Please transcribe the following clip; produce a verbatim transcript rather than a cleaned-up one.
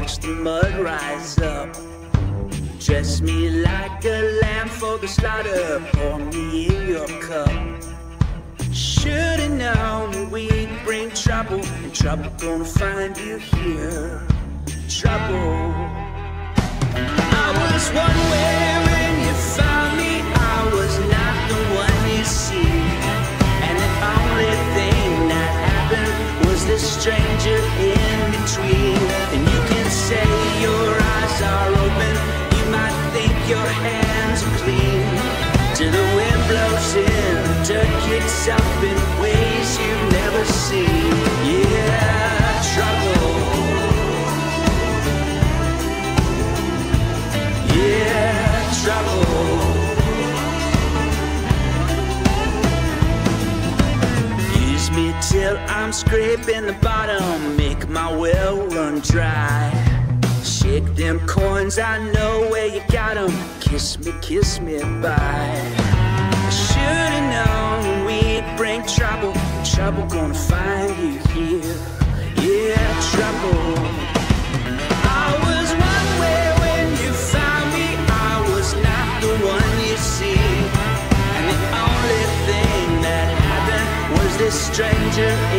watch the mud rise up. Dress me like a lamb for the slaughter, pour me in your cup. Should've known we'd bring trouble, and trouble gonna find you here. Trouble. I was one way when you found me, I was not the one you see. And the only thing that happened was this stranger in between. And you can say your eyes are open, you might think your hands are clean, till the wind blows in, the dirt kicks up in ways you've never seen. Yeah, trouble. Yeah, trouble. Use me till I'm scraping the bottom, make my well run dry. Shake them coins, I know where you got them. Kiss me, kiss me bye. I should've known we'd bring trouble, trouble gonna find you here. Yeah, trouble. I was one way when you found me, I was not the one you see. And the only thing that happened was this stranger